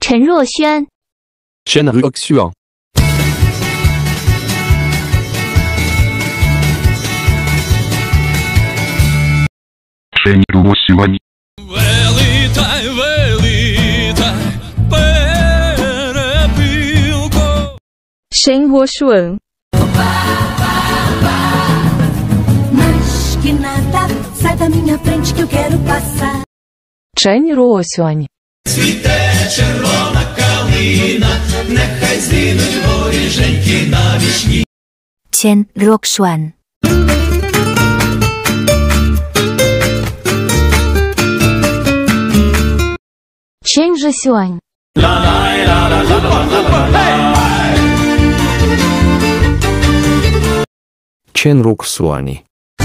陈若萱， Chen Ruoxuan. Chen Ruoxuan. Вилітай, вилітай, перепілко. Chen Ruoxuan. Mas que nada, sai da minha frente que eu quero passar. Chen Ruoxuan. Цвіте червона калина, нехай зійдуть воріженьки на вічні. Chen Ruoxuan. Chen Zhixuan， Chen Ruoxuani.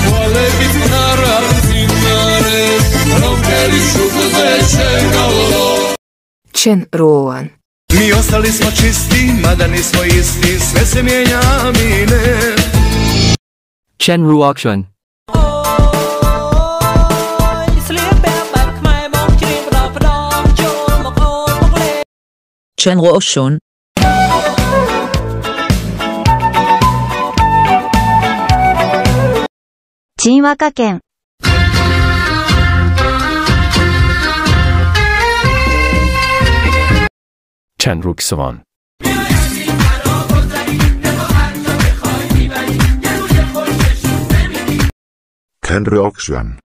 Chen Ruoan. Mi ostali smo čisti, mada nismo isti, sve se mijenja, mi ne. Chen Ruoxuan. Chen Ruoxuan. 金和歌県。 Chen Ruoxuan. Chen Ruoxuan.